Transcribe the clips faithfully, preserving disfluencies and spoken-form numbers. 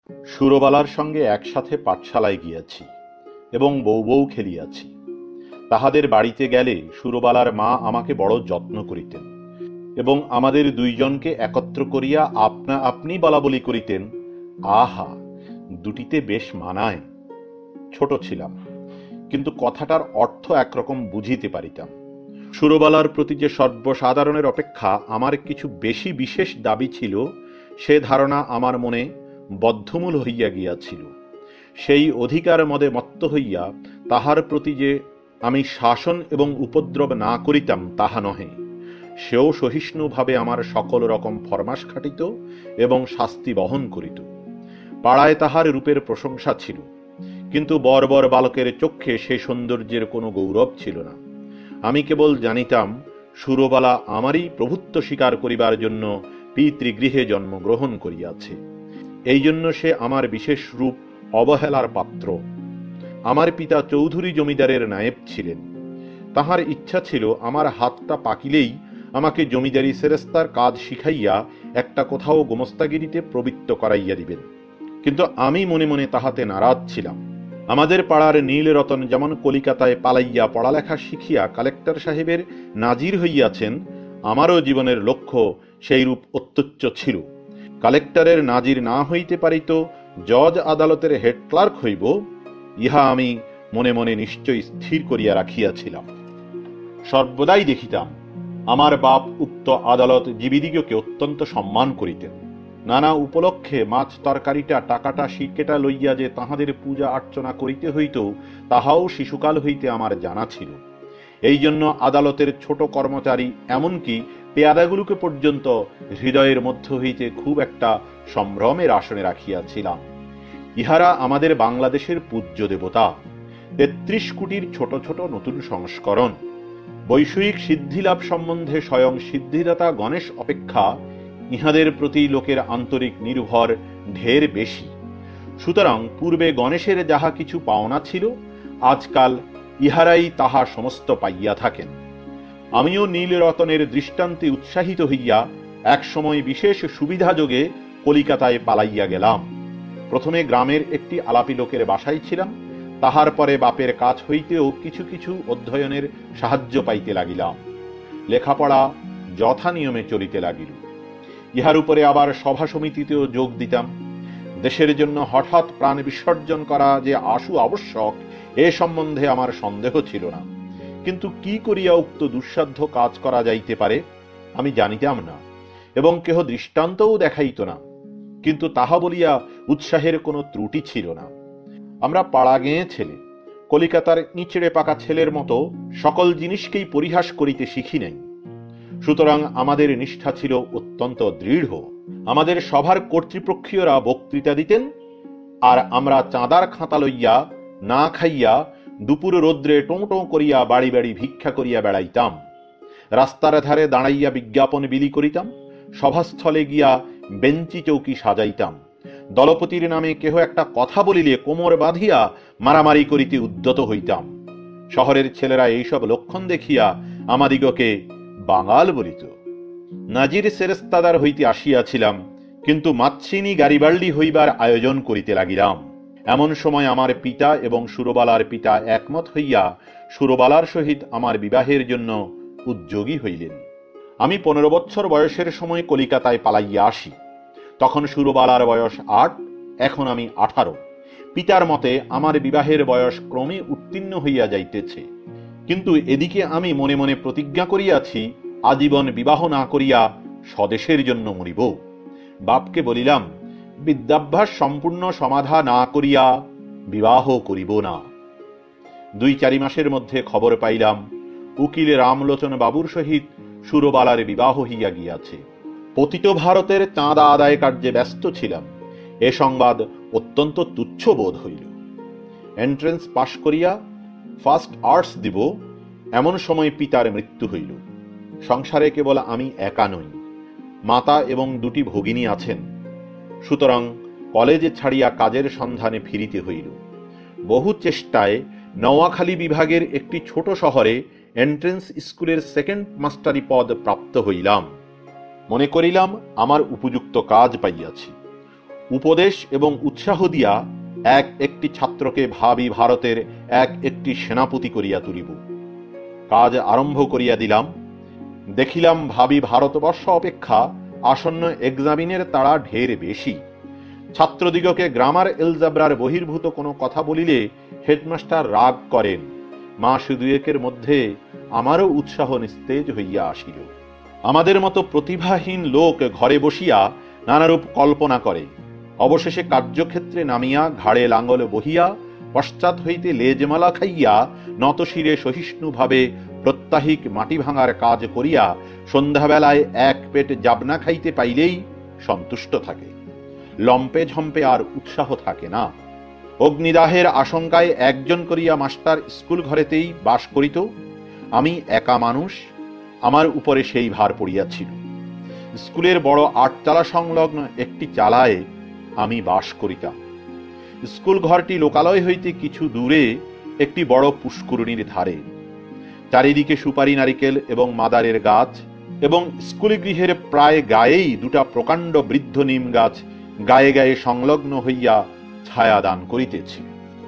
সুরবালার সঙ্গে একসাথে পাঠশালায় গিয়াছি এবং বউ বউ খেলিয়াছি। তাহাদের বাড়িতে গেলে সুরবালার মা আমাকে বড় যত্ন করিতেন এবং আমাদের দুইজনকে একত্র করিয়া আপনা আপনি বলা বলি করিতেন। আহা, দুটিতে বেশ মানায়। ছোট ছিলাম, কিন্তু কথাটার অর্থ একরকম বুঝিতে পারিতাম। সুরবালার প্রতি যে সর্বসাধারণের অপেক্ষা আমার কিছু বেশি বিশেষ দাবি ছিল, সে ধারণা আমার মনে বদ্ধমূল হইয়া গিয়াছিল। সেই অধিকার মদে মত্ত হইয়া তাহার প্রতি যে আমি শাসন এবং উপদ্রব না করিতাম তাহা নহে। সেও সহিষ্ণুভাবে আমার সকল রকম ফরমাস খাটিত এবং শাস্তি বহন করিত। পাড়ায় তাহার রূপের প্রশংসা ছিল, কিন্তু বর্বর বালকের চক্ষে সে সৌন্দর্যের কোনো গৌরব ছিল না। আমি কেবল জানিতাম সুরবালা আমারই প্রভুত্ব স্বীকার করিবার জন্য পিতৃগৃহে জন্মগ্রহণ করিয়াছে। এই জন্য সে আমার বিশেষ রূপ অবহেলার পাত্র। আমার পিতা চৌধুরী জমিদারের নায়েব ছিলেন। তাহার ইচ্ছা ছিল আমার হাতটা পাকিলেই আমাকে জমিদারি সেরেস্তার কাজ শিখাইয়া একটা কোথাও গোমস্তাগিরিতে প্রবৃত্ত করাইয়া দিবেন, কিন্তু আমি মনে মনে তাহাতে নারাজ ছিলাম। আমাদের পাড়ার নীলরতন যেমন কলিকাতায় পালাইয়া পড়ালেখা শিখিয়া কালেক্টর সাহেবের নাজির হইয়াছেন, আমারও জীবনের লক্ষ্য সেইরূপ অত্যুচ্চ ছিল। কালেক্টরের নাজির না হইতে পারিত জজ আদালতের হেড ক্লার্ক হইব, ইহা আমি মনে মনে নিশ্চয় স্থির করিয়া রাখিয়াছিলাম। সর্বদাই দেখিতাম আমার বাপ উক্ত আদালত জীবিদিগকে অত্যন্ত সম্মান করিতেন। নানা উপলক্ষে মাছ তরকারিটা টাকাটা সিকেটা লইয়া যে তাহাদের পূজা অর্চনা করিতে হইত, তাহাও শিশুকাল হইতে আমার জানা ছিল। এই জন্য আদালতের ছোট কর্মচারী এমনকি পেয়াদাগুলোকে পর্যন্ত হৃদয়ের মধ্য হইতে খুব একটা সম্ভ্রমের আসনে রাখিয়াছিলাম। ইহারা আমাদের বাংলাদেশের পূজ্য দেবতা, তেত্রিশ কোটির ছোট ছোট নতুন সংস্করণ। বৈষয়িক সিদ্ধিলাভ সম্বন্ধে স্বয়ং সিদ্ধিদাতা গণেশ অপেক্ষা ইহাদের প্রতি লোকের আন্তরিক নির্ভর ঢের বেশি। সুতরাং পূর্বে গণেশের যাহা কিছু পাওনা ছিল, আজকাল ইহারাই তাহা সমস্ত পাইয়া থাকেন। আমিও নীলরতনের দৃষ্টান্তে উৎসাহিত হইয়া এক সময় বিশেষ সুবিধাযোগে কলিকাতায় পালাইয়া গেলাম। প্রথমে গ্রামের একটি আলাপি লোকের বাসায় ছিলাম, তাহার পরে বাপের কাজ হইতেও কিছু কিছু অধ্যয়নের সাহায্য পাইতে লাগিলাম। লেখাপড়া যথা নিয়মে চলিতে লাগিল। ইহার উপরে আবার সভা সমিতিতেও যোগ দিতাম। দেশের জন্য হঠাৎ প্রাণ বিসর্জন করা যে আশু আবশ্যক, এ সম্বন্ধে আমার সন্দেহ ছিল না। কিন্তু কি করিয়া উক্ত দুঃসাধ্য কাজ করা যাইতে পারে আমি জানিতাম না, এবং কেহ দৃষ্টান্তও দেখাইত না। কিন্তু তাহা বলিয়া উৎসাহের কোনো ত্রুটি ছিল না। আমরা পাড়া গেঁয়ে ছেলে, কলিকাতার ইঁচড়ে পাকা ছেলের মতো সকল জিনিসকেই পরিহাস করিতে শিখি নাই। সুতরাং আমাদের নিষ্ঠা ছিল অত্যন্ত দৃঢ়। আমাদের সভার কর্তৃপক্ষীয়রা বক্তৃতা দিতেন, আর আমরা চাঁদার খাতা লইয়া না খাইয়া দুপুর রৌদ্রে টোঁ টোঁ করিয়া বাড়ি বাড়ি ভিক্ষা করিয়া বেড়াইতাম। রাস্তার ধারে দাঁড়াইয়া বিজ্ঞাপন বিলি করিতাম, সভাস্থলে গিয়া বেঞ্চি চৌকি সাজাইতাম। দলপতির নামে কেহ একটা কথা বলিলে কোমর বাঁধিয়া মারামারি করিতে উদ্যত হইতাম। শহরের ছেলেরা এইসব লক্ষণ দেখিয়া আমাদিগকে বাঙাল বলিত। নাজির সেরেস্তাদার হইতে আসিয়াছিলাম, কিন্তু মাতসিনী গারিবাল্ডি হইবার আয়োজন করিতে লাগিলাম। এমন সময় আমার পিতা এবং সুরবালার পিতা একমত হইয়া সুরবালার সহিত আমার বিবাহের জন্য উদ্যোগী হইলেন। আমি পনেরো বৎসর বয়সের সময় কলিকাতায় পালাইয়া আসি। তখন সুরবালার বয়স আট, এখন আমি আঠারো। পিতার মতে আমার বিবাহের বয়স ক্রমে উত্তীর্ণ হইয়া যাইতেছে, কিন্তু এদিকে আমি মনে মনে প্রতিজ্ঞা করিয়াছি আজীবন বিবাহ না করিয়া স্বদেশের জন্য মরিব। বাপকে বলিলাম, বিদ্যাভ্যাস সম্পূর্ণ সমাধা না করিয়া বিবাহ করিব না। দুই চারি মাসের মধ্যে খবর পাইলাম উকিল রামলোচন বাবুর সহিত সুরবালার বিবাহ হইয়া গিয়াছে। পতিত ভারতের চাঁদা আদায় কার্যে ব্যস্ত ছিলাম। এ সংবাদ অত্যন্ত তুচ্ছ বোধ হইল। এন্ট্রেন্স পাশ করিয়া ফার্স্ট আর্টস দিব, এমন সময় পিতার মৃত্যু হইল। সংসারে কেবল আমি একা নই, মাতা এবং দুটি ভগিনী আছেন। সুতরাং কলেজে ছাড়িয়া কাজের সন্ধানে ফিরিতে হইল। বহু চেষ্টায় নোয়াখালী বিভাগের একটি ছোট শহরে এন্ট্রেন্স স্কুলের সেকেন্ড মাস্টারি পদ প্রাপ্ত হইলাম। মনে করিলাম আমার উপযুক্ত কাজ পাইয়াছি। উপদেশ এবং উৎসাহ দিয়া এক একটি ছাত্রকে ভাবি ভারতের এক একটি সেনাপতি করিয়া তুলিব। কাজ আরম্ভ করিয়া দিলাম। দেখিলাম ভাবি ভারতবর্ষ অপেক্ষা আসন্ন এক্সামিনের তাড়া ঢের বেশি। ছাত্রদিগকে গ্রামার এলজাব্রার বহির্ভূত কোনো কথা বলিলে হেডমাস্টার রাগ করেন। মাস দুয়েকের মধ্যে আমারও উৎসাহ নিস্তেজ হইয়া আসিল। আমাদের মতো প্রতিভাহীন লোক ঘরে বসিয়া নানারূপ কল্পনা করে, অবশেষে কার্যক্ষেত্রে নামিয়া ঘাড়ে লাঙ্গল বহিয়া পশ্চাৎ হইতে লেজমালা খাইয়া নতশিরে সহিষ্ণুভাবে প্রত্যাহিক মাটি ভাঙার কাজ করিয়া সন্ধ্যাবেলায় এক পেট জাবনা খাইতে পাইলেই সন্তুষ্ট থাকে। লম্পে ঝম্পে আর উৎসাহ থাকে না। অগ্নিদাহের আশঙ্কায় একজন করিয়া মাস্টার স্কুল ঘরেতেই বাস করিত। আমি একা মানুষ, আমার উপরে সেই ভার পড়িয়াছিল। স্কুলের বড় আটচালা সংলগ্ন একটি চালায় আমি বাস করিতাম। স্কুল ঘরটি লোকালয় হইতে কিছু দূরে একটি বড় পুষ্করিণীর ধারে। চারিদিকে সুপারি নারিকেল এবং মাদারের গাছ, এবং স্কুল গৃহের প্রায় গায়েই দুটা প্রকাণ্ড বৃদ্ধ নিম গাছ গায়ে গায়ে সংলগ্ন হইয়া ছায়া দান করিতেছে।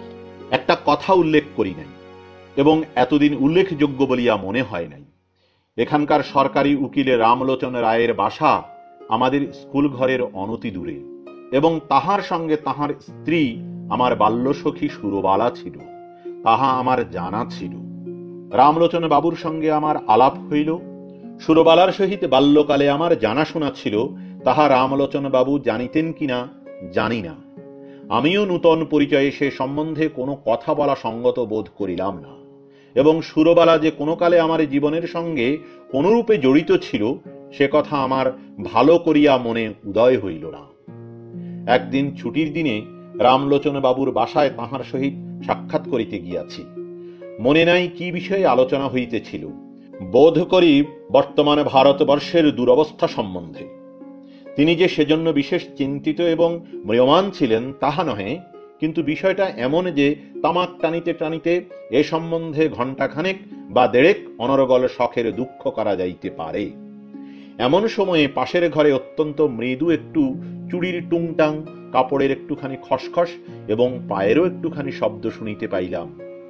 একটা কথা উল্লেখ করি নাই, এবং এতদিন উল্লেখযোগ্য বলিয়া মনে হয় নাই। এখানকার সরকারি উকিলে রামলোচন রায়ের বাসা আমাদের স্কুল ঘরের অনতি দূরে, এবং তাহার সঙ্গে তাহার স্ত্রী আমার বাল্যসখী সুরবালা ছিল, তাহা আমার জানা ছিল। রামলোচন বাবুর সঙ্গে আমার আলাপ হইল। সুরবালার সহিত বাল্যকালে আমার জানাশোনা ছিল, তাহা রামলোচন বাবু জানিতেন কিনা জানি না। আমিও নূতন পরিচয়ে সে সম্বন্ধে কোনো কথা বলা সঙ্গত বোধ করিলাম না, এবং সুরবালা যে কোনো কালে আমার জীবনের সঙ্গে কোনরূপে জড়িত ছিল সে কথা আমার ভালো করিয়া মনে উদয় হইল না। একদিন ছুটির দিনে রামলোচন বাবুর বাসায় তাহার সহিত সাক্ষাৎ করিতে গিয়াছি। মনে নাই কি বিষয়ে আলোচনা হইতেছিল। বোধ করি বর্তমান ভারতবর্ষের দুরবস্থা সম্বন্ধে। তিনি যে সেজন্য বিশেষ চিন্তিত এবং ম্রিয়মাণ ছিলেন তাহা নহে, কিন্তু বিষয়টা এমন যে তামাক টানিতে টানিতে এ সম্বন্ধে ঘণ্টাখানেক বা দেড়েক অনর্গল শখের দুঃখ করা যাইতে পারে। এমন সময়ে পাশের ঘরে অত্যন্ত মৃদু একটু চুড়ির টুংটাং, কাপড়ের একটুখানি খসখস এবং পায়েরও একটুখানি শব্দ শুনিতে পাইলাম।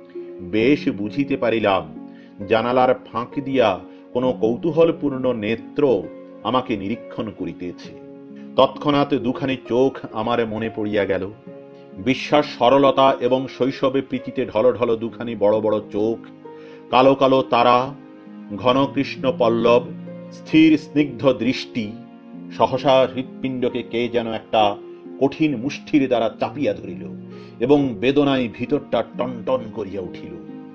বেশ বুঝিতে পারিলাম জানালার ফাঁক দিয়া কোনো কৌতূহলপূর্ণ নেত্র আমাকে নিরীক্ষণ করিতেছে। তৎক্ষণাৎ দুখানি চোখ আমার মনে পড়িয়া গেল। বিশ্বাস, সরলতা এবং শৈশবে প্রীতিতে ঢলঢল দুখানি বড় বড় চোখ, কালো কালো তারা, ঘন কৃষ্ণ পল্লব, স্থির স্নিগ্ধ দৃষ্টি। সহসা হৃৎপিণ্ডকে কে যেন একটা কঠিন মুষ্টির দ্বারা চাপিয়া ধরিল, এবং বেদনায় ভিতরটা টনটন করিয়া উঠিল।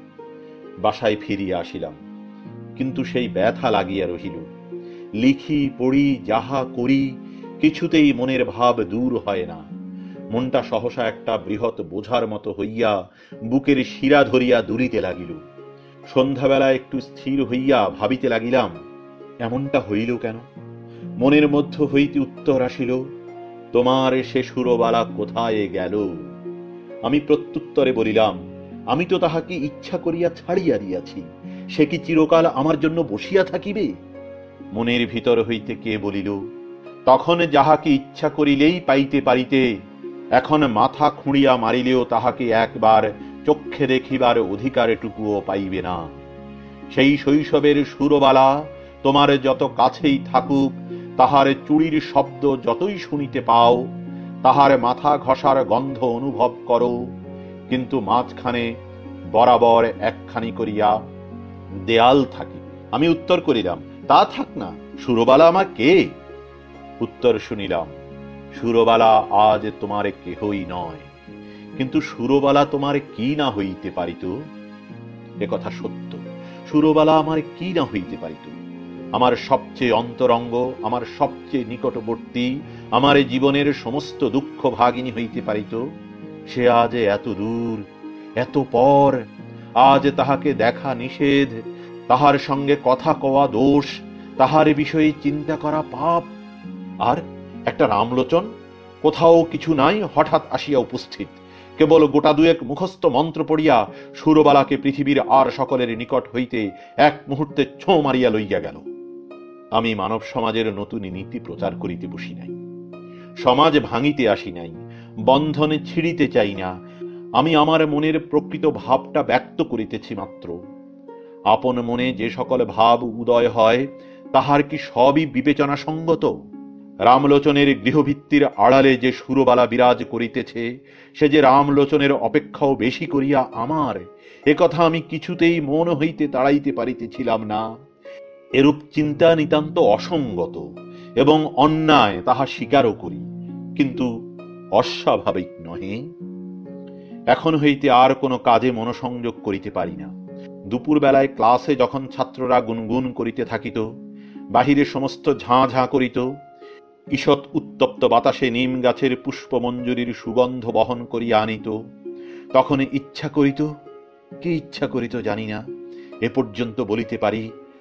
বাসায় ফিরিয়া আসিলাম, কিন্তু সেই ব্যথা লাগিয়া রহিল। লিখি, পড়ি, যাহা করি কিছুতেই মনের ভাব দূর হয় না। মনটা সহসা একটা বৃহৎ বোঝার মতো হইয়া বুকের শিরা ধরিয়া দুলিতে লাগিল। সন্ধ্যাবেলা একটু স্থির হইয়া ভাবিতে লাগিলাম, এমনটা হইল কেন? মনের মধ্য হইতে উত্তর আসিল, তোমার সে সুরবালা কোথায় গেল? আমি প্রত্যুত্তরে বলিলাম, আমি তো তাহাকে ইচ্ছা করিয়া ছাড়িয়া দিয়াছি, সে কি চিরকাল আমার জন্য বসিয়া থাকিবে? মনের ভিতর হইতে কে বলিল, তখন যাহাকে ইচ্ছা করিলেই পাইতে পারিতে, এখন মাথা খুঁড়িয়া মারিলেও তাহাকে একবার চক্ষে দেখিবার অধিকারটুকুও পাইবে না। সেই শৈশবের সুরবালা তোমার যত কাছেই থাকুক, তাহার চুড়ির শব্দ যতই শুনিতে পাও, তাহার মাথা ঘষার গন্ধ অনুভব করো, কিন্তু মাঝখানে বরাবর একখানি করিয়া দেয়াল থাকে। আমি উত্তর করিলাম, তা থাক না, সুরবালা আমার কে? উত্তর শুনিলাম, সুরবালা আজ তোমার কেহই নয়, কিন্তু সুরবালা তোমার কি না হইতে পারিত? এ কথা সত্য, সুরবালা আমার কি না হইতে পারিত? আমার সবচেয়ে অন্তরঙ্গ, আমার সবচেয়ে নিকটবর্তী, আমার জীবনের সমস্ত দুঃখ ভাগিনী হইতে পারিত। সে আজ এত দূর, এত পর, আজ তাহাকে দেখা নিষেধ, তাহার সঙ্গে কথা কওয়া দোষ, তাহার বিষয়ে চিন্তা করা পাপ। আর একটা রামলোচন, কোথাও কিছু নাই, হঠাৎ আসিয়া উপস্থিত, কেবল গোটা দুয়েক মুখস্থ মন্ত্র পড়িয়া সুরবালাকে পৃথিবীর আর সকলের নিকট হইতে এক মুহূর্তে ছোঁ মারিয়া লইয়া গেল। আমি মানব সমাজের নতুন নীতি প্রচার করিতে বসি নাই। সমাজ ভাঙিতে আসি নাই, বন্ধনে ছিঁড়িতে চাই না। আমি আমার মনের প্রকৃত ভাবটা ব্যক্ত করিতেছি মাত্র। আপন মনে যে সকল ভাব উদয় হয়, তাহার কি সবই বিবেচনা সঙ্গত? রামলোচনের গৃহভিত্তির আড়ালে যে সুরবালা বিরাজ করিতেছে, সে যে রামলোচনের অপেক্ষাও বেশি করিয়া আমার, একথা আমি কিছুতেই মন হইতে তাড়াইতে পারিতেছিলাম না। এরূপ চিন্তা নিতান্ত অসঙ্গত এবং অন্যায়, তাহা স্বীকারও করি, কিন্তু অস্বাভাবিক নহে। এখন হইতে আর কোনো কাজে মনোসংযোগ করিতে পারি না। দুপুর বেলায় ক্লাসে যখন ছাত্ররা গুনগুন করিতে থাকিত, বাহিরে সমস্ত ঝাঁ ঝাঁ করিত, ঈষৎ উত্তপ্ত বাতাসে নিম গাছের পুষ্পমঞ্জুরির সুগন্ধ বহন করিয়া আনিত, তখন ইচ্ছা করিত, কি ইচ্ছা করিত জানি না, এ পর্যন্ত বলিতে পারি,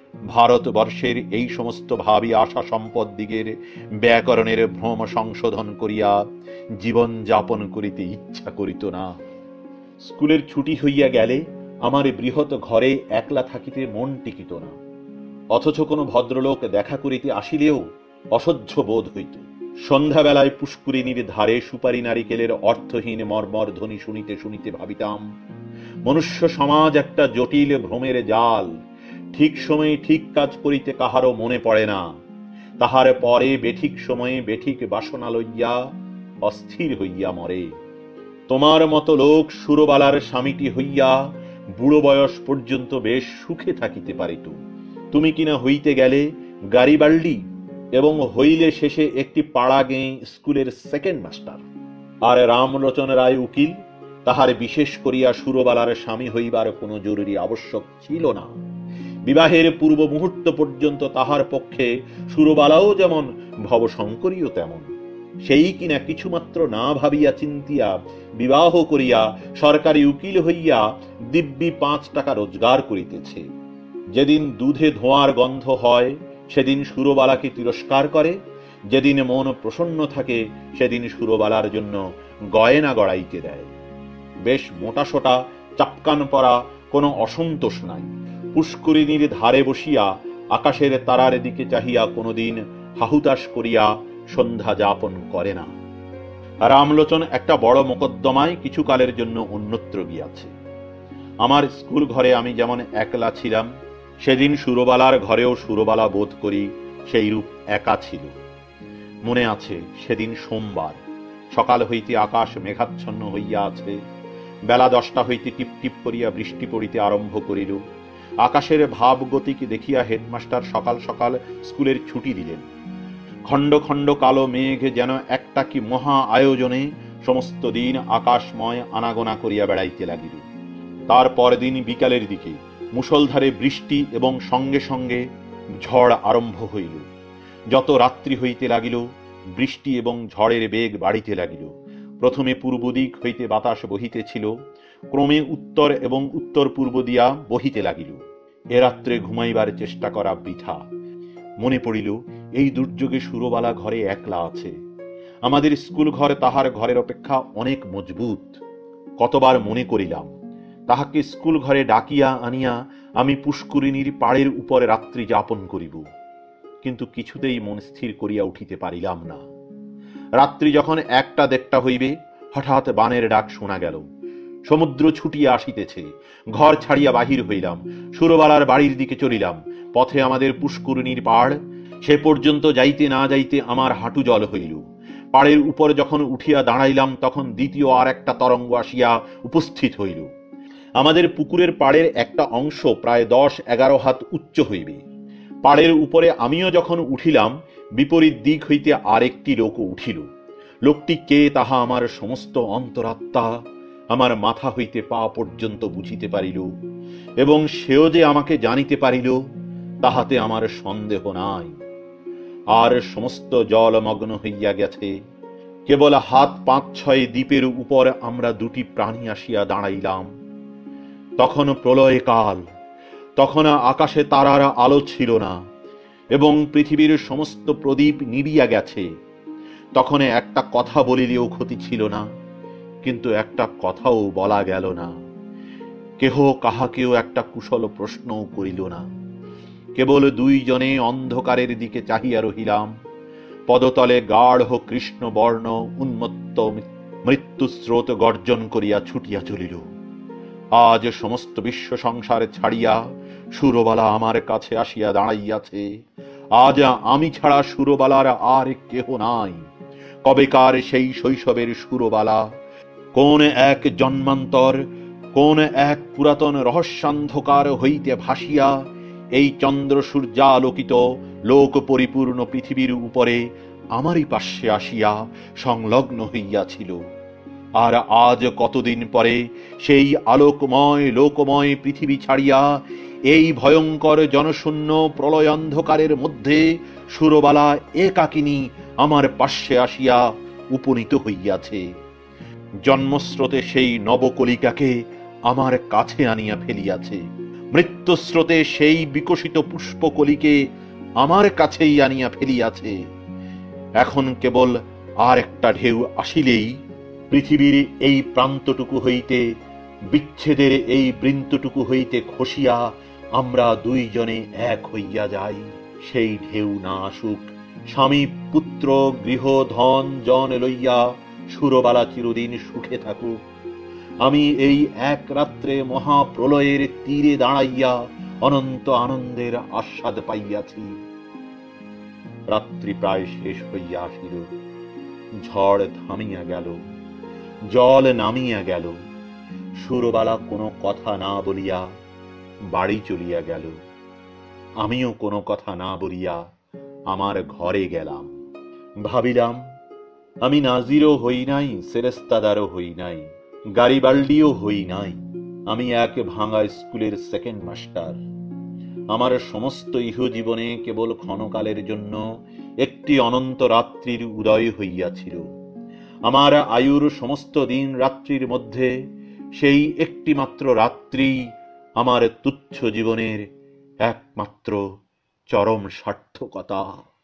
ভারতবর্ষের এই সমস্ত ভাবী আশা সম্পদ দিগের ব্যাকরণের ভ্রম সংশোধন করিয়া জীবন যাপন করিতে ইচ্ছা করিত না। স্কুলের ছুটি হইয়া গেলে আমার বৃহৎ ঘরে একলা থাকিতে মন টিকিত না, অথচ কোনো ভদ্রলোক দেখা করিতে আসিলেও অসহ্য বোধ হইত। সন্ধ্যাবেলায় পুষ্করিণীর ধারে সুপারি নারিকেলের অর্থহীন মর্মর ধ্বনি শুনিতে শুনিতে ভাবিতাম, মনুষ্য সমাজ একটা জটিল ভ্রমের জাল, ঠিক সময়ে ঠিক কাজ করিতে কাহারও মনে পড়ে না, তাহার পরে বেঠিক সময়ে বেঠিক বাসনা লইয়া অস্থির হইয়া মরে। তোমার মতো লোক সুরবালার স্বামীটি হইয়া বুড়ো বয়স পর্যন্ত বেশ সুখে থাকিতে পারিত। তুমি কিনা হইতে গেলে গারিবাল্ডি এবং হইলে শেষে একটি পাড়া গেঁ স্কুলের সেকেন্ড মাস্টার। আর রামলোচন রায় উকিল, তাহার বিশেষ করিয়া সুরবালার স্বামী হইবার কোনো জরুরি আবশ্যক ছিল না। বিবাহের পূর্ব মুহূর্ত পর্যন্ত তাহার পক্ষে সুরবালাও যেমন ভবশঙ্করীও তেমন। সেই কিনা কিছুমাত্র না ভাবিয়া চিন্তিয়া বিবাহ করিয়া সরকারি উকিল হইয়া দিব্যি পাঁচ টাকা রোজগার করিতেছে। যেদিন দুধে ধোঁয়ার গন্ধ হয় সেদিন সুরবালাকে তিরস্কার করে, যেদিন মন প্রসন্ন থাকে সেদিন সুরবালার জন্য গয়না গড়াইতে দেয়। বেশ মোটাসোটা চাপকান পরা কোনো অসন্তোষ নাই। পুষ্করিণীর ধারে বসিয়া আকাশের তারার দিকে চাহিয়া কোনোদিন হাহুতাশ করিয়া সন্ধ্যা যাপন করে না। রামলোচন একটা বড় মোকদ্দমায় কিছু কালের জন্য অন্যত্র গিয়াছে। আমার স্কুল ঘরে আমি যেমন একলা ছিলাম, সেদিন সুরবালার ঘরেও সুরবালা বোধ করি সেইরূপ একা ছিল। মনে আছে সেদিন সোমবার, সকাল হইতে আকাশ মেঘাচ্ছন্ন হইয়া আছে। বেলা দশটা হইতে টিপ টিপ করিয়া বৃষ্টি পড়িতে আরম্ভ করিল। আকাশের ভাব গতিক দেখিয়া হেডমাস্টার সকাল সকাল স্কুলের ছুটি দিলেন। খণ্ড খণ্ড কালো মেঘ যেন একটা কি মহা আয়োজনে সমস্ত দিন আকাশময় আনাগোনা করিয়া বেড়াইতে লাগিল। তারপর দিন বিকালের দিকে মুষলধারে বৃষ্টি এবং সঙ্গে সঙ্গে ঝড় আরম্ভ হইল। যত রাত্রি হইতে লাগিল বৃষ্টি এবং ঝড়ের বেগ বাড়িতে লাগিল। প্রথমে পূর্ব দিক হইতে বাতাস বহিতেছিল, ক্রমে উত্তর এবং উত্তর পূর্ব দিয়া বহিতে লাগিল। এ রাত্রে ঘুমাইবার চেষ্টা করা বৃথা। মনে পড়িল এই দুর্যোগে সুরবালা ঘরে একলা আছে। আমাদের স্কুল ঘর তাহার ঘরের অপেক্ষা অনেক মজবুত। কতবার মনে করিলাম তাহাকে স্কুল ঘরে ডাকিয়া আনিয়া আমি পুষ্করিণীর পাড়ের উপরে রাত্রি যাপন করিব, কিন্তু কিছুতেই মন স্থির করিয়া উঠিতে পারিলাম না। রাত্রি যখন একটা দেড়টা হইবে, হঠাৎ বানের ডাক শোনা গেল। সমুদ্র ছুটিয়া আসিতেছে। ঘর ছাড়িয়া বাহির হইলাম, সুরবালার বাড়ির দিকে চলিলাম। পথে আমাদের পুষ্করিণীর পাড়, সে পর্যন্ত যাইতে না যাইতে আমার হাঁটু জল হইল। পাড়ের উপর যখন উঠিয়া দাঁড়াইলাম তখন দ্বিতীয় আর একটা তরঙ্গ আসিয়া উপস্থিত হইল। আমাদের পুকুরের পাড়ের একটা অংশ প্রায় দশ এগারো হাত উচ্চ হইবে। পাড়ের উপরে আমিও যখন উঠিলাম, বিপরীত দিক হইতে আরেকটি লোক উঠিল। লোকটি কে তাহা আমার সমস্ত অন্তরাত্মা, আমার মাথা হইতে পা পর্যন্ত বুঝিতে পারিল, এবং সেও যে আমাকে জানিতে পারিল তাহাতে আমার সন্দেহ নাই। আর সমস্ত জলমগ্ন হইয়া গেছে। কেবল হাত পাঁচ ছয় দ্বীপের উপর আমরা দুটি প্রাণী আসিয়া দাঁড়াইলাম। তখন প্রলয় কাল, তখন আকাশে তারার আলো ছিল না এবং পৃথিবীর সমস্ত প্রদীপ নিবিয়া গেছে। তখন একটা কথা বলিলেও ক্ষতি ছিল না, কিন্তু একটা কথাও বলা গেল না। কেহ কাহাকেও একটা কুশল প্রশ্নও করিল না। কেবল দুইজনে অন্ধকারের দিকে চাহিয়া রহিলাম। পদতলে গাঢ় কৃষ্ণ বর্ণ উন্মত্ত মৃত্যুস্রোত গর্জন করিয়া ছুটিয়া চলিল। আজ সমস্ত বিশ্ব সংসার ছাড়িয়া সুরবালা আমার কাছে আসিয়া দাঁড়াইয়াছে। আজ আমি ছাড়া সুরবালার আর কেহ নাই। কবেকার সেই শৈশবের সুরবালা কোন এক জন্মান্তর, কোন এক পুরাতন রহস্যান্ধকার হইতে ভাসিয়া এই চন্দ্র সূর্যালোকিত লোক পরিপূর্ণ পৃথিবীর উপরে আমারই পার্শ্বে আসিয়া সংলগ্ন হইয়াছিল। আর আজ কতদিন পরে সেই আলোকময় লোকময় পৃথিবী ছাড়িয়া এই ভয়ঙ্কর জনশূন্য প্রলয় অন্ধকারের মধ্যে সুরবালা একাকিনী আমার পার্শ্বে আসিয়া উপনীত হইয়াছে। জন্মস্রোতে সেই নবকলিকাকে আমার কাছে আনিয়া ফেলিয়াছে। মৃত্যুস্রোতে সেই বিকশিত পুষ্পকলিকে আমার কাছেই আনিয়া ফেলিয়াছে। এখন কেবল আর একটা ঢেউ আসিলেই পৃথিবীর এই প্রান্তটুকু হইতে, বিচ্ছেদের এই বৃন্তটুকু হইতে খসিয়া আমরা দুইজনে এক হইয়া যাই। সেই ঢেউ না আসুক, স্বামী পুত্র গৃহ ধন জন লইয়া সুরবালা চিরদিন সুখে থাকুক। আমি এই এক রাত্রে মহাপ্রলয়ের তীরে দাঁড়াইয়া অনন্ত আনন্দের আস্বাদ পাইয়াছি। রাত্রি প্রায় শেষ হইয়া আসিল। ঝড় থামিয়া গেল, জল নামিয়া গেল। সুরবালা কোনো কথা না বলিয়া বাড়ি চলিয়া গেল। আমিও কোনো কথা না বলিয়া আমার ঘরে গেলাম। ভাবিলাম, আমি নাজিরও হই নাই, সেরেস্তাদারও হই নাই, গারিবাল্ডিও হই নাই। আমি এক ভাঙা স্কুলের সেকেন্ড মাস্টার। আমার সমস্ত ইহজীবনে কেবল ক্ষণকালের জন্য একটি অনন্ত রাত্রির উদয় হইয়াছিল। আমার আয়ুর সমস্ত দিন রাত্রির মধ্যে সেই একটি মাত্র রাত্রি আমার তুচ্ছ জীবনের একমাত্র চরম সার্থকতা।